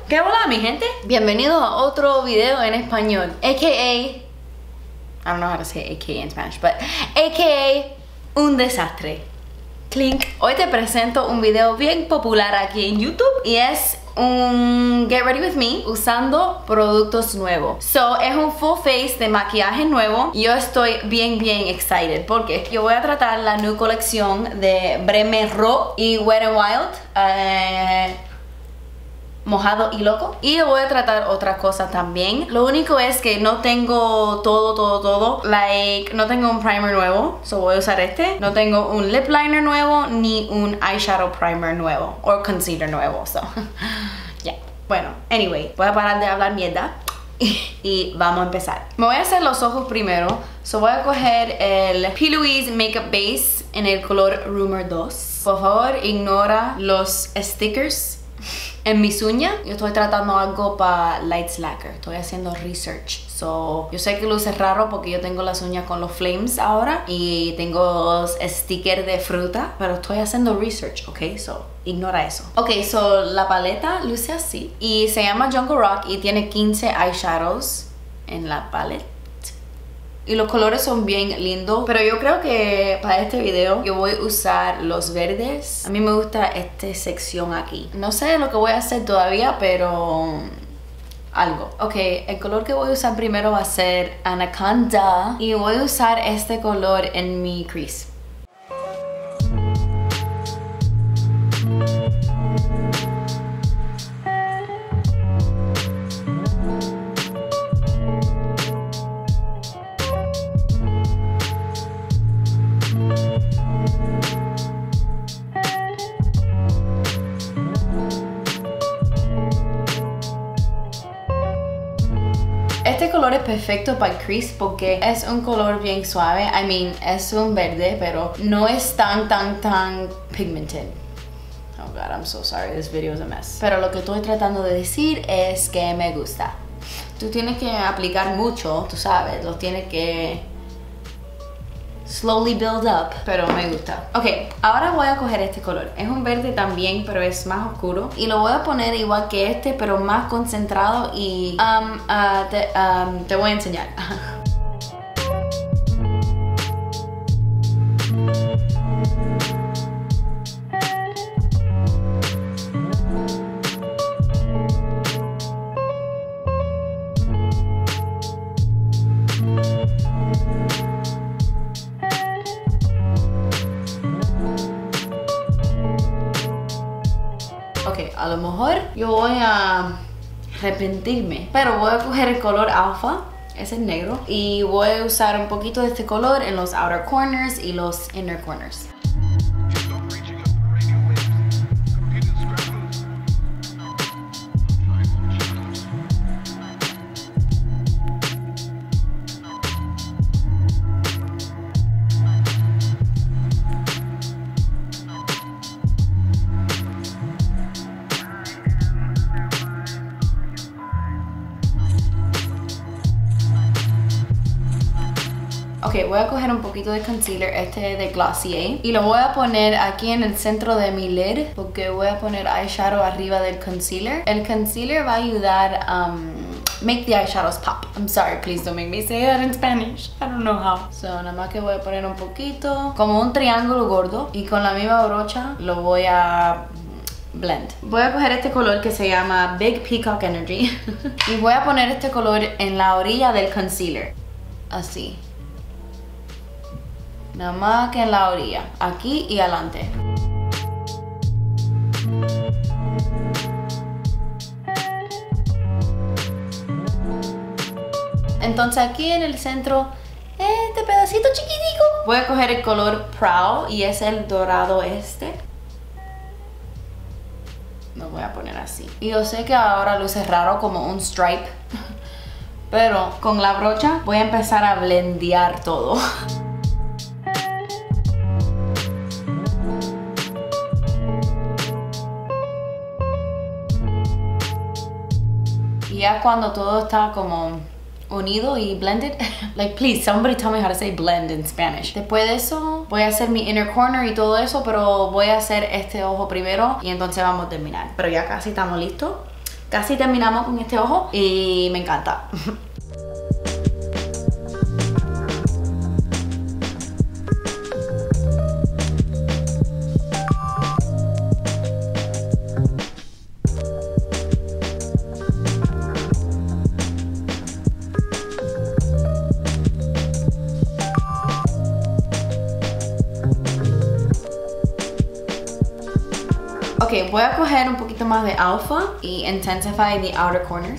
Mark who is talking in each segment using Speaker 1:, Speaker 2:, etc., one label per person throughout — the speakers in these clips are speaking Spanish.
Speaker 1: ¿Qué hola mi gente? Bienvenidos a otro video en español, I don't know how to say AKA in Spanish, but AKA un desastre. Clink. Hoy te presento un video bien popular aquí en YouTube y es un Get Ready With Me usando productos nuevos. So, es un full face de maquillaje nuevo. Yo estoy bien excited porque yo voy a tratar la nueva colección de Breme Ro y Wet n Wild. Mojado y loco. Y voy a tratar otra cosa también. Lo único es que no tengo todo. Like, no tengo un primer nuevo. So voy a usar este. No tengo un lip liner nuevo ni un eyeshadow primer nuevo. O concealer nuevo. So, yeah. Bueno, anyway. Voy a parar de hablar mierda. Y vamos a empezar. Me voy a hacer los ojos primero. So voy a coger el P. Louise Makeup Base en el color Rumor 2. Por favor, ignora los stickers en mis uñas. Yo estoy tratando algo para Light Slacker. Estoy haciendo research. So, yo sé que luce raro porque yo tengo las uñas con los flames ahora. Y tengo los stickers de fruta. Pero estoy haciendo research, ¿ok? So, ignora eso. Ok, so la paleta luce así. Y se llama Jungle Rock y tiene 15 eyeshadows en la paleta. Y los colores son bien lindos. Pero yo creo que para este video yo voy a usar los verdes. A mí me gusta esta sección aquí. No sé lo que voy a hacer todavía, pero algo. Ok, el color que voy a usar primero va a ser Anaconda. Y voy a usar este color en mi crease. Este color es perfecto para el crease porque es un color bien suave. I mean, es un verde, pero no es tan pigmented. Oh God, I'm so sorry. This video is a mess. Pero lo que estoy tratando de decir es que me gusta. Tú tienes que aplicar mucho, tú sabes. Lo tienes que slowly build up, pero me gusta. Ok, ahora voy a coger este color. Es un verde también, pero es más oscuro. Y lo voy a poner igual que este, pero más concentrado y te voy a enseñar. Ok, a lo mejor yo voy a arrepentirme, pero voy a coger el color alfa, es el negro, y voy a usar un poquito de este color en los outer corners y los inner corners. Ok, voy a coger un poquito de concealer, este de Glossier, y lo voy a poner aquí en el centro de mi lid, porque voy a poner eyeshadow arriba del concealer. El concealer va a ayudar a make the eyeshadows pop. I'm sorry, please don't make me say that in Spanish. I don't know how. So, nada más que voy a poner un poquito, como un triángulo gordo, y con la misma brocha lo voy a blend. Voy a coger este color que se llama Big Peacock Energy y voy a poner este color en la orilla del concealer. Así. Nada más que en la orilla, aquí y adelante. Entonces aquí en el centro, este pedacito chiquitico, voy a coger el color Proud y es el dorado este. Lo voy a poner así. Y yo sé que ahora luce raro como un stripe, pero con la brocha voy a empezar a blendear todo. Y ya cuando todo está como unido y blended, like please somebody tell me how to say blend in Spanish. Después de eso voy a hacer mi inner corner y todo eso, pero voy a hacer este ojo primero y entonces vamos a terminar. Pero ya casi estamos listos. casi terminamos con este ojo y me encanta. Ok, voy a coger un poquito más de alpha y intensify the outer corners.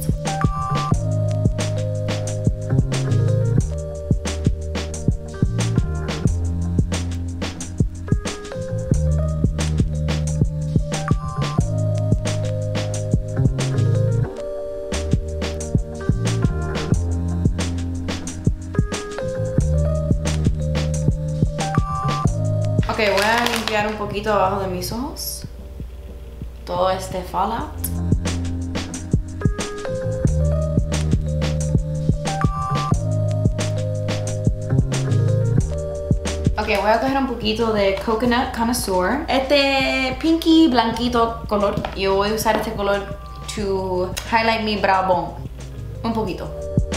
Speaker 1: Ok, voy a limpiar un poquito abajo de mis ojos. Todo este fallout. Ok, voy a coger un poquito de Coconut Connoisseur. Este pinky blanquito color. Yo voy a usar este color to highlight mi brow bone. Un poquito.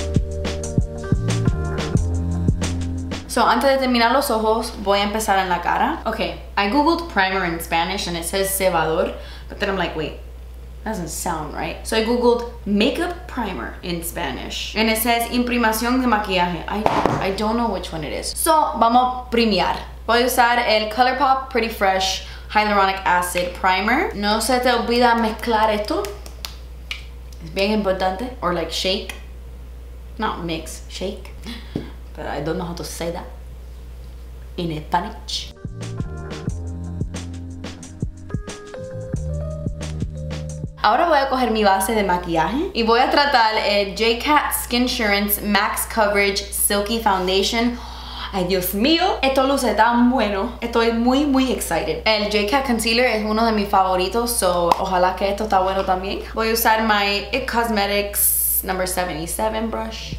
Speaker 1: So, antes de terminar los ojos, voy a empezar en la cara. Okay, I googled primer in Spanish and it says cebador, but then I'm like, wait, that doesn't sound right. So I googled makeup primer in Spanish and it says imprimación de maquillaje. I don't know which one it is. So, vamos a primear. Voy a usar el ColourPop Pretty Fresh Hyaluronic Acid Primer. No se te olvida mezclar esto. Es bien importante. Or like shake. Not mix, shake. But I don't know how to say that in Spanish. Ahora voy a coger mi base de maquillaje y voy a tratar el JCat Skinsurance Max Coverage Silky Foundation. Ay, Dios mío, esto luce tan bueno. Estoy muy excited. El JCat Concealer es uno de mis favoritos, so ojalá que esto está bueno también. Voy a usar my IT Cosmetics number 77 brush.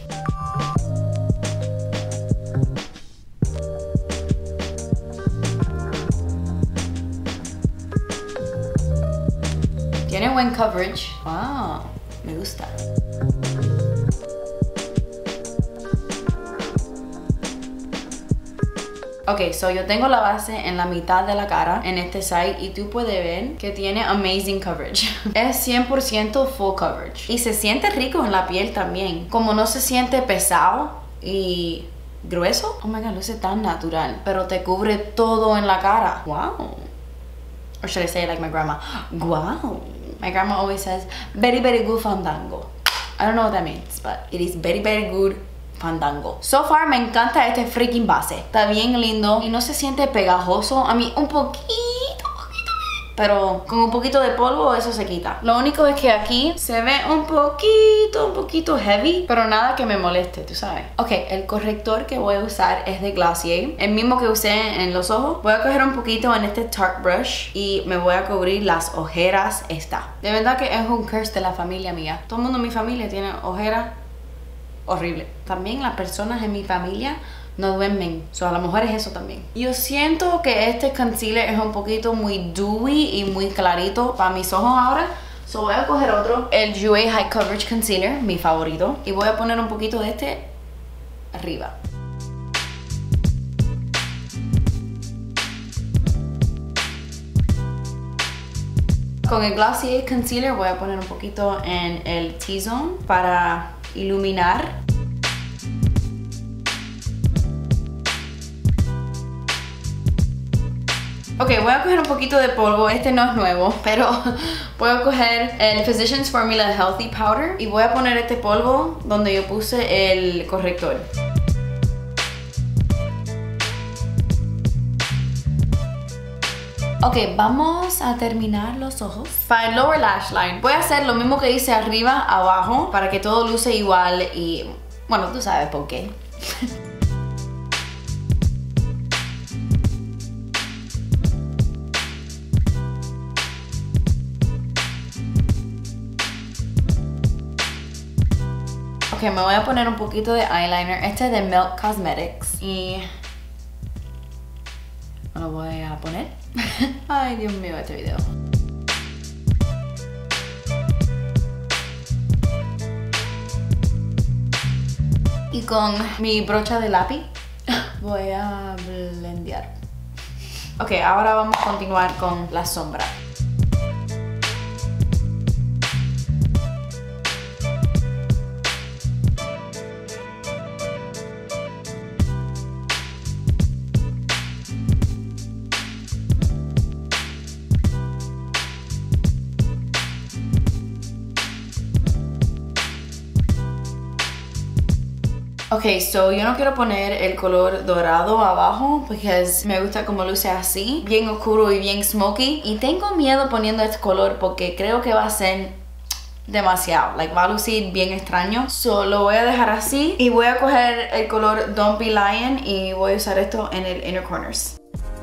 Speaker 1: Tiene buen coverage. Wow, me gusta. Ok, so yo tengo la base en la mitad de la cara en este side y tú puedes ver que tiene amazing coverage. Es 100% full coverage. Y se siente rico en la piel también. Como no se siente pesado y grueso. Oh my god, luce tan natural. Pero te cubre todo en la cara. Wow. Or should I say it like my grandma? Wow. My grandma always says, very good fandango. I don't know what that means, but it is very good fandango. So far me encanta este freaking base. Está bien lindo y no se siente pegajoso. A mí un poquito, pero con un poquito de polvo eso se quita. Lo único es que aquí se ve un poquito heavy, pero nada que me moleste, tú sabes. Ok, el corrector que voy a usar es de Glossier, el mismo que usé en los ojos. Voy a coger un poquito en este Tarte brush y me voy a cubrir las ojeras esta. De verdad que es un curse de la familia mía. Todo el mundo en mi familia tiene ojeras horrible. También las personas en mi familia no duermen. So, a lo mejor es eso también. Yo siento que este concealer es un poquito muy dewy y muy clarito para mis ojos ahora. So voy a coger otro, el Jouer High Coverage Concealer, mi favorito. Y voy a poner un poquito de este arriba. Con el Glossier Concealer voy a poner un poquito en el T-Zone para iluminar. Ok, voy a coger un poquito de polvo. Este no es nuevo, pero voy a coger el Physicians Formula Healthy Powder y voy a poner este polvo donde yo puse el corrector. Ok, vamos a terminar los ojos. Para el lower lash line voy a hacer lo mismo que hice arriba, abajo, para que todo luce igual y... bueno, tú sabes por qué. Ok, me voy a poner un poquito de eyeliner. Este es de Milk Cosmetics. Y... me lo voy a poner. Ay, Dios mío, este video. Y con mi brocha de lápiz voy a blendear. Ok, ahora vamos a continuar con la sombra. Ok, so yo no quiero poner el color dorado abajo porque me gusta como luce así, bien oscuro y bien smoky. Y tengo miedo poniendo este color porque creo que va a ser demasiado, va a lucir bien extraño. So lo voy a dejar así y voy a coger el color Don't Be Lying y voy a usar esto en el inner corners.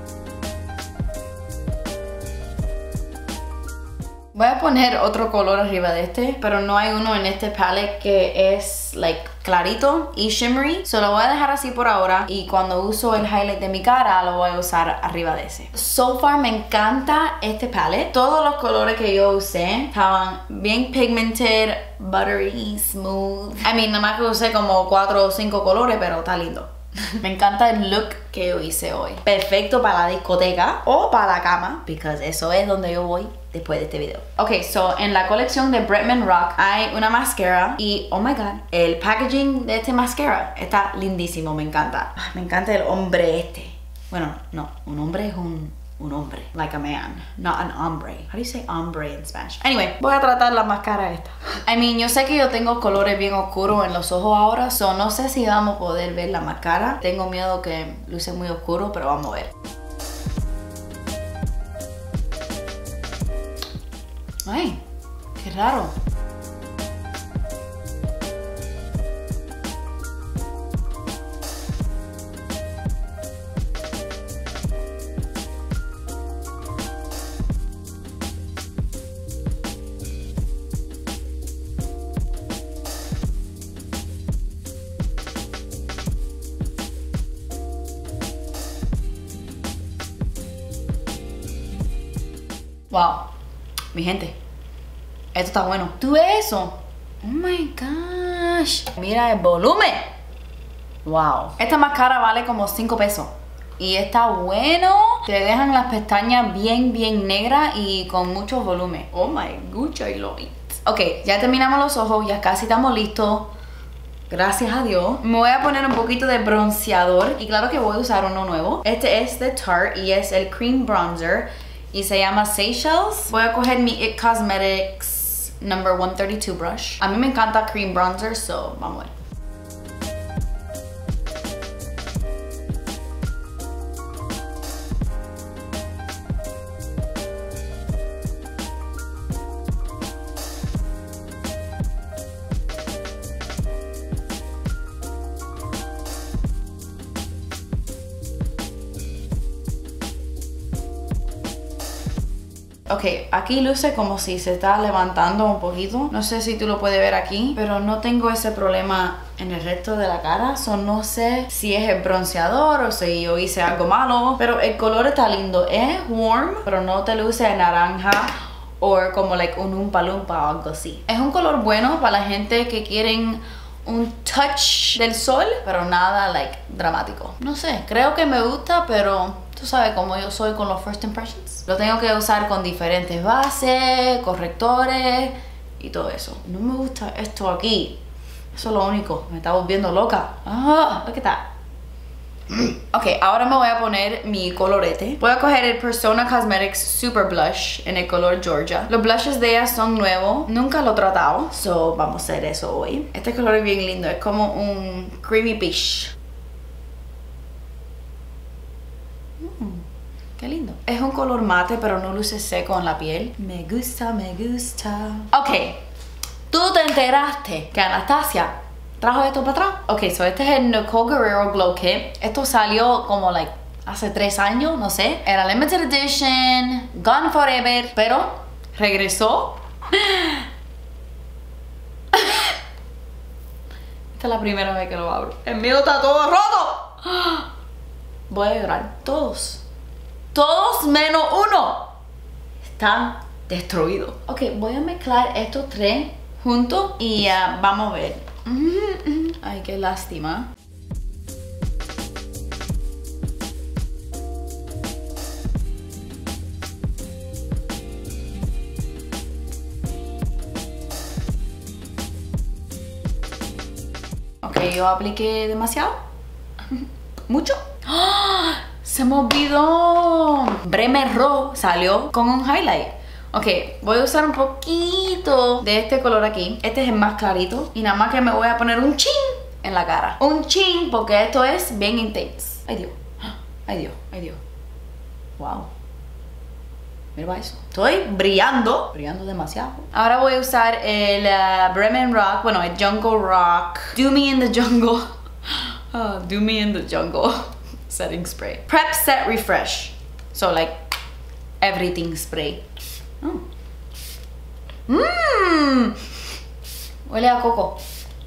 Speaker 1: Voy a poner otro color arriba de este, pero no hay uno en este palette que es clarito y shimmery. So lo voy a dejar así por ahora y cuando uso el highlight de mi cara lo voy a usar arriba de ese. So far me encanta este palette. Todos los colores que yo usé estaban bien pigmented, buttery, smooth. Nada más que usé como 4 o 5 colores, pero está lindo. Me encanta el look que yo hice hoy. Perfecto para la discoteca o para la cama, porque eso es donde yo voy después de este video. Ok, so en la colección de Bretman Rock hay una mascara y oh my god, el packaging de este mascara está lindísimo, me encanta. Me encanta el hombre este. Bueno, no, un hombre es un hombre, like a man, not an hombre. How do you say hombre in Spanish? Anyway, voy a tratar la máscara esta. Yo sé que yo tengo colores bien oscuros en los ojos ahora, so no sé si vamos a poder ver la máscara. Tengo miedo que luce muy oscuro, pero vamos a ver. Ay, qué raro. Wow, mi gente, esto está bueno. ¿Tú ves eso? Oh my gosh. Mira el volumen. Wow. Esta máscara vale como 5 pesos. Y está bueno. Te dejan las pestañas bien negras y con mucho volumen. Oh my gosh, I love it. Ok, ya terminamos los ojos, ya casi estamos listos. Gracias a Dios. Me voy a poner un poquito de bronceador. Y claro que voy a usar uno nuevo. Este es de Tarte y es el Cream Bronzer. Y se llama Seychelles. Voy a coger mi IT Cosmetics No. 132 brush. A mí me encanta Cream Bronzer, so vamos a ver. Ok, aquí luce como si se está levantando un poquito. No sé si tú lo puedes ver aquí, pero no tengo ese problema en el resto de la cara. So no sé si es el bronceador o si yo hice algo malo. Pero el color está lindo. Es warm, pero no te luce naranja o como un Oompa Loompa o algo así. Es un color bueno para la gente que quieren un touch del sol, pero nada dramático. No sé, creo que me gusta, pero tú sabes cómo yo soy con los first impressions. Lo tengo que usar con diferentes bases, correctores y todo eso. No me gusta esto aquí. Eso es lo único. Me está volviendo loca. Ah, look at that. Ok, ahora me voy a poner mi colorete. Voy a coger el Persona Cosmetics Super Blush en el color Georgia. Los blushes de ella son nuevos. Nunca lo he tratado. So, vamos a hacer eso hoy. Este color es bien lindo. Es como un creamy beige. Qué lindo. Es un color mate, pero no luce seco en la piel. Me gusta, me gusta. Ok, tú te enteraste que Anastasia trajo esto para atrás. Ok, so este es el Nicole Guerrero Glow Kit. Esto salió como hace 3 años, no sé. Era limited edition, gone forever, pero regresó. Esta es la primera vez que lo abro. El mío está todo roto. Voy a llorar. Todos menos uno están destruidos. Ok, voy a mezclar estos 3 juntos y vamos a ver. Ay, qué lástima. Ok, yo apliqué demasiado. ¿Mucho? ¡Oh! Se me olvidó. Bremer Raw salió con un highlight. Ok, voy a usar un poquito de este color aquí. Este es el más clarito. Y nada más que me voy a poner un chin en la cara. Un chin porque esto es bien intenso. Ay Dios, ay Dios, ay Dios. Wow. Mira eso. Estoy brillando demasiado. Ahora voy a usar el Bremen Rock, bueno, el Jungle Rock. Do Me in the Jungle. Do Me in the Jungle. Setting spray. Prep, set, refresh. So like everything spray. Oh. Huele a coco.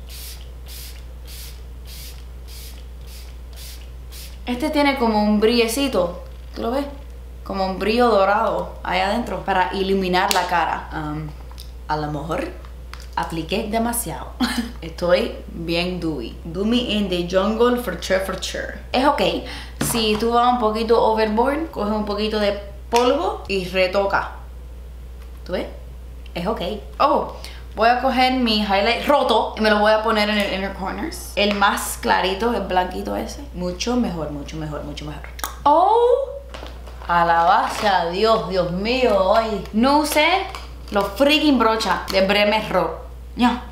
Speaker 1: Este tiene como un brillecito. ¿Tú lo ves? Como un brillo dorado ahí adentro para iluminar la cara. A lo mejor apliqué demasiado. Estoy bien dewy. Do Me in the Jungle for sure. Es ok. Si tú vas un poquito overboard, coges un poquito de polvo y retoca. ¿Tú ves? Es ok. Oh, voy a coger mi highlight roto y me lo voy a poner en el inner corners. El más clarito, el blanquito ese. Mucho mejor, mucho mejor, mucho mejor. Oh, alabanza a Dios, Dios mío. Ay, no usé los freaking brochas de Bremer Raw. Ya.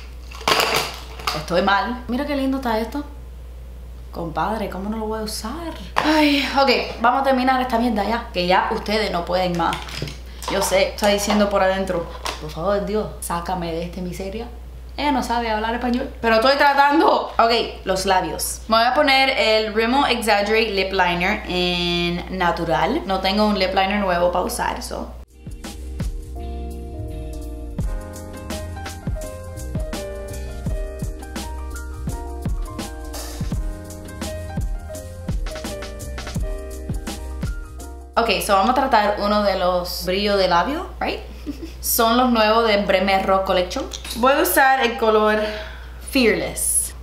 Speaker 1: Estoy mal. Mira qué lindo está esto. Compadre, ¿cómo no lo voy a usar? Ay, ok, vamos a terminar esta mierda ya. Que ya ustedes no pueden más. Yo sé, está diciendo por adentro, por favor, Dios, sácame de esta miseria. Ella no sabe hablar español, pero estoy tratando. Ok, los labios. Me voy a poner el Rimmel Exaggerate Lip Liner en natural. No tengo un lip liner nuevo para usar, eso. Ok, so vamos a tratar uno de los brillos de labio, right? Son los nuevos de Bremer Raw Collection. Voy a usar el color Fearless.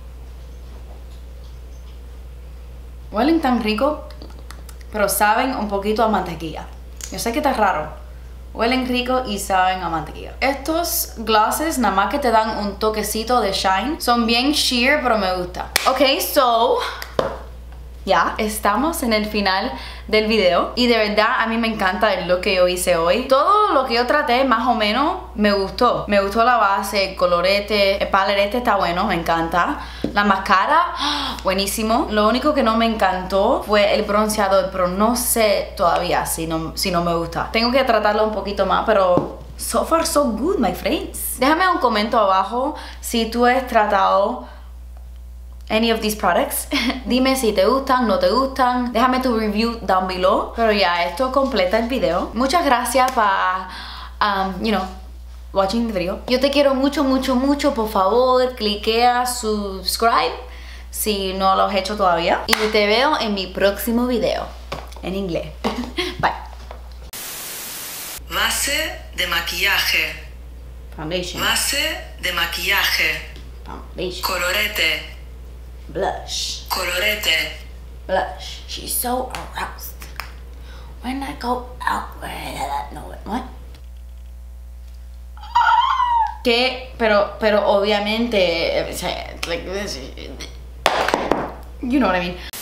Speaker 1: Huelen tan rico, pero saben un poquito a mantequilla. Yo sé que está raro. Huelen rico y saben a mantequilla. Estos glosses nada más que te dan un toquecito de shine. Son bien sheer, pero me gusta. Ok, so ya estamos en el final del video y de verdad a mí me encanta el look que yo hice hoy. Todo lo que yo traté más o menos me gustó. Me gustó la base, el colorete, el palerete está bueno, me encanta. La máscara, buenísimo. Lo único que no me encantó fue el bronceador, pero no sé todavía si no me gusta. Tengo que tratarlo un poquito más, pero so far so good, my friends. Déjame un comentario abajo si tú has tratado any of these products. Dime si te gustan, no te gustan. Déjame tu review down below. Pero ya, esto completa el video. Muchas gracias para, watching the video. Yo te quiero mucho, mucho, mucho. Por favor, cliquea subscribe si no lo has hecho todavía. Y te veo en mi próximo video en inglés. Bye.
Speaker 2: Base de maquillaje.
Speaker 1: Foundation.
Speaker 2: Base de maquillaje.
Speaker 1: Foundation.
Speaker 2: Colorete.
Speaker 1: Blush.
Speaker 2: Colorete.
Speaker 1: Blush. She's so aroused. When I go out, no, what? Que, pero obviamente, like this, you know what I mean.